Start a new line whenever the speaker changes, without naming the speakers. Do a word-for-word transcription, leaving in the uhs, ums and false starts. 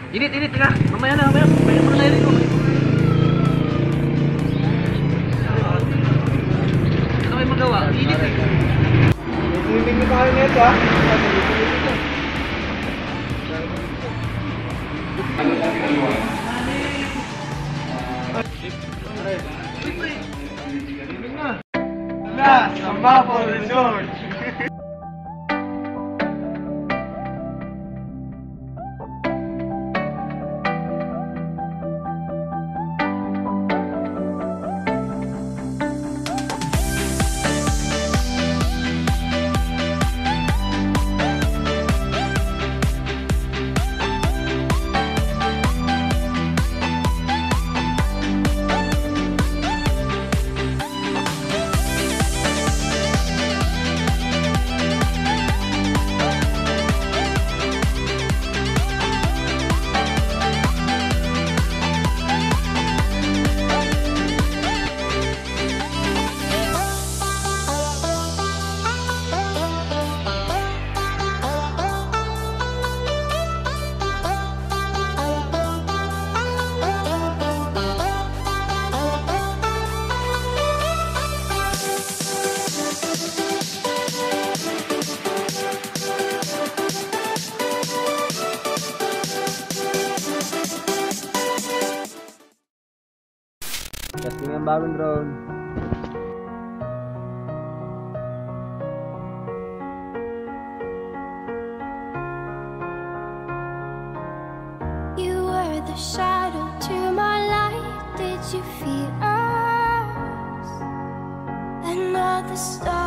Init, init, teka. Mamaya na, mamaya. Mamaya mo na nairin ko. Ano kayo magawa? Init eh.
Swimming na tayo nito ah. Na, Sambapo Resort! Testing ang bagong drone.
You were the shadow to my light. Did you feel us? Another star.